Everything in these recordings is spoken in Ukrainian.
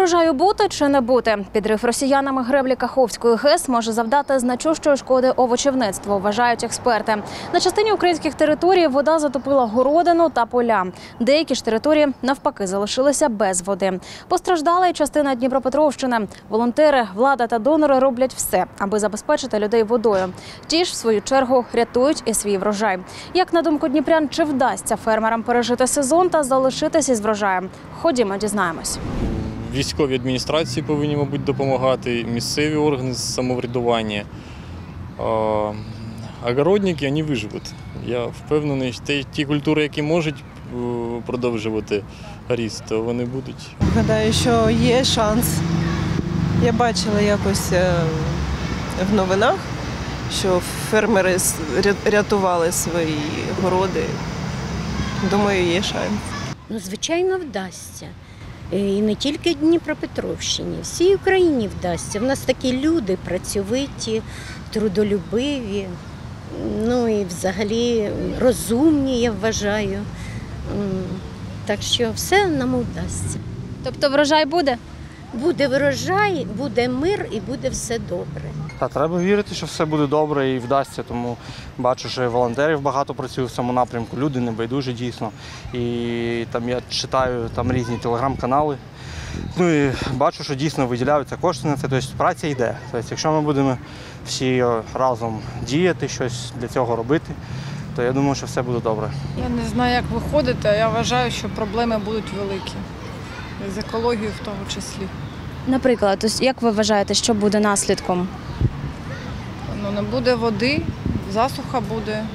Врожаю бути чи не бути? Підрив росіянами греблі Каховської ГЕС може завдати значущої шкоди овочівництву, вважають експерти. На частині українських територій вода затопила городину та поля. Деякі ж території, навпаки, залишилися без води. Постраждала й частина Дніпропетровщини. Волонтери, влада та донори роблять все, аби забезпечити людей водою. Ті ж, в свою чергу, рятують і свій врожай. Як на думку дніпрян, чи вдасться фермерам пережити сезон та залишитися із врожаєм? Ходімо, дізнаємось. Військові адміністрації повинні, мабуть, допомагати, місцеві органи самоврядування. Огородники, вони виживуть. Я впевнений, що ті культури, які можуть продовжувати ріст, то вони будуть. Гадаю, що є шанс. Я бачила якось в новинах, що фермери рятували свої городи. Думаю, є шанс. Ну, звичайно, вдасться. І не тільки Дніпропетровщині, всій Україні вдасться. В нас такі люди працьовиті, трудолюбиві, ну і взагалі розумні, я вважаю. Так що все нам вдасться. Тобто врожай буде? Буде врожай, буде мир і буде все добре. Та треба вірити, що все буде добре і вдасться, тому бачу, що волонтерів багато працює в цьому напрямку, люди небайдужі дійсно. І там я читаю різні телеграм-канали, ну і бачу, що дійсно виділяються кошти на це, тобто праця йде. Тобто, якщо ми будемо всі разом діяти, щось для цього робити, то я думаю, що все буде добре. Я не знаю, як виходити, а я вважаю, що проблеми будуть великі. З екологією в тому числі. Наприклад, ось як ви вважаєте, що буде наслідком? Ну, не буде води, засуха буде,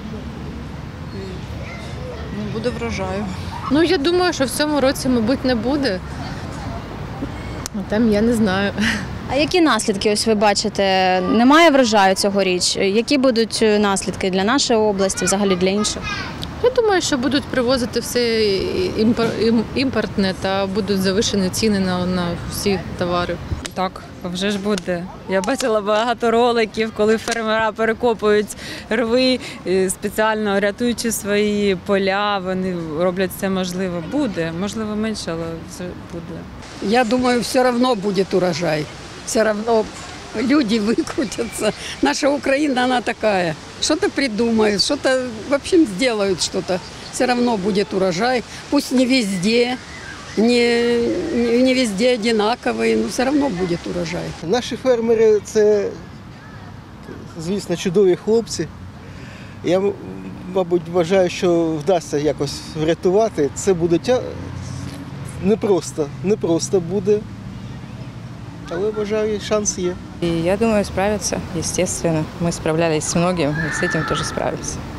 не буде врожаю. Ну, я думаю, що в цьому році, мабуть, не буде. А там я не знаю. А які наслідки ось ви бачите? Немає врожаю цьогоріч. Які будуть наслідки для нашої області, взагалі для інших? Я думаю, що будуть привозити все імпортне та будуть завищені ціни на всі товари. Так, вже ж буде. Я бачила багато роликів, коли фермера перекопують рви, спеціально рятуючи свої поля, вони роблять все можливе. Буде, можливо, менше, але все буде. Я думаю, все одно буде урожай. Все одно люди выкрутятся. Наша Украина, она такая. Что-то придумают, что-то, в общем, сделают что-то. Все равно будет урожай. Пусть не везде, не везде одинаковый, но все равно будет урожай. Наші фермери – це, звісно, чудові хлопці. Я, мабуть, вважаю, що вдасться якось врятувати. Це буде непросто буде. Але, вважаю, шанс є. И я думаю, справятся, естественно. Мы справлялись с многим, и с этим тоже справимся.